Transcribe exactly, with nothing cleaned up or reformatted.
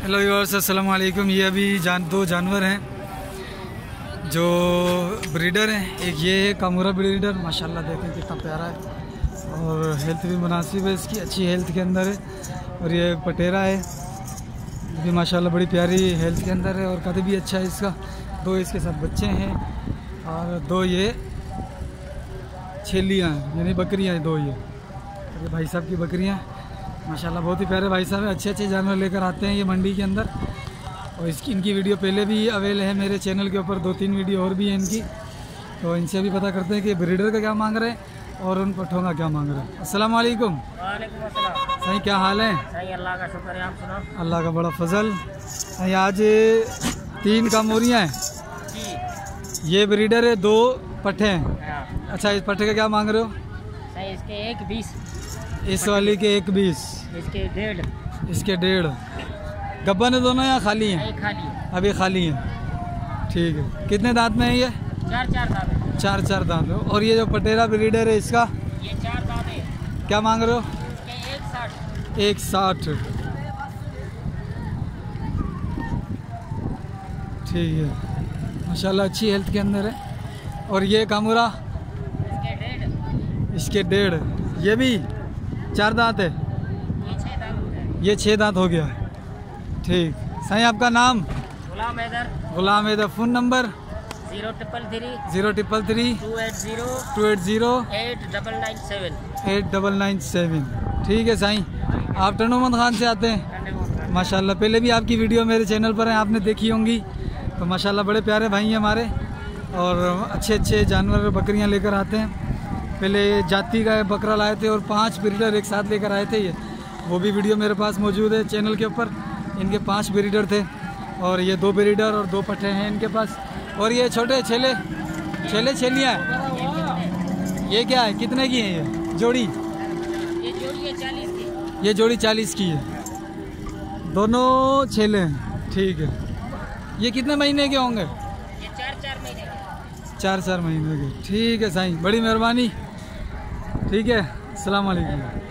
Hello viewers, अस्सलाम वालेकुम। ये अभी जान दो जानवर हैं जो ब्रीडर हैं। एक ये है कामूरा ब्रीडर, माशाल्लाह देखें कितना प्यारा है और हेल्थ भी मुनासिब है, इसकी अच्छी हेल्थ के अंदर है। और ये पटेरा है, ये भी माशाल्लाह बड़ी प्यारी हेल्थ के अंदर है और कद भी अच्छा है इसका। दो इसके साथ बच्चे हैं और दो ये छेलियाँ हैं, यानी बकरियाँ हैं दो। ये ये भाई साहब की बकरियाँ माशाल्लाह बहुत ही प्यारे भाई साहब है। अच्छे अच्छे जानवर लेकर आते हैं ये मंडी के अंदर। और इसकी इनकी वीडियो पहले भी अवेल है मेरे चैनल के ऊपर, दो तीन वीडियो और भी हैं इनकी। तो इनसे भी पता करते हैं कि ब्रीडर का क्या मांग रहे हैं और उन पट्ठों का क्या मांग रहे हैं। अस्सलाम वालेकुम। वालेकुम अस्सलाम। सही क्या हाल है? सही, अल्लाह का शुक्र है। आप सुनाओ। अल्लाह का बड़ा फजल। सही आज तीन कामोरियाँ हैं, ये ब्रीडर है, दो पट्ठे हैं। अच्छा, इस पट्ठे का क्या मांग रहे हो? सही, इसके एक बीस, इस वाली के एक बीस, इसके डेढ़, इसके डेढ़। गब्बन है दोनों या खाली हैं? खाली है। अभी खाली हैं, ठीक है। कितने दांत में है ये? चार चार दांत है। चार चार दांत है। और ये जो पटेरा ब्रीडर है इसका ये चार दांत है। क्या मांग रहे हो? इसके एक साठ। एक साठ, ठीक है। माशाल्लाह अच्छी हेल्थ के अंदर है। और ये कामूरा इसके डेढ़, इसके डेढ़, ये भी चार दांत है। ये छः दांत है। ये छः दांत हो गया, ठीक। सही, आपका नाम? Ghulam Haider. Ghulam Haider. Phone number? Zero triple three zero triple three two eight zero two eight zero eight double nine seven eight double nine seven ठीक है साईं। आप टनोमंद खान से आते हैं? माशाल्लाह, पहले भी आपकी वीडियो मेरे चैनल पर है, आपने देखी होंगी। तो माशाल्लाह बड़े प्यारे भाई हैं हमारे और अच्छे अच्छे जानवर बकरियां लेकर आते हैं। पहले जाति का बकरा लाए थे और पांच ब्रीडर एक साथ लेकर आए थे, ये वो भी वीडियो मेरे पास मौजूद है चैनल के ऊपर। इनके पांच ब्रीडर थे और ये दो ब्रीडर और दो पट्टे हैं इनके पास। और ये छोटे छेले छेले छेलियाँ हैं, ये क्या है, कितने की हैं ये जोड़ी? ये जोड़ी है चालीस की। ये जोड़ी चालीस की है, दोनों छेले हैं, ठीक है। ये कितने महीने के होंगे? ये चार चार महीने के। चार चार महीने के, ठीक है साईं, बड़ी मेहरबानी, ठीक है। अस्सलाम वालेकुम।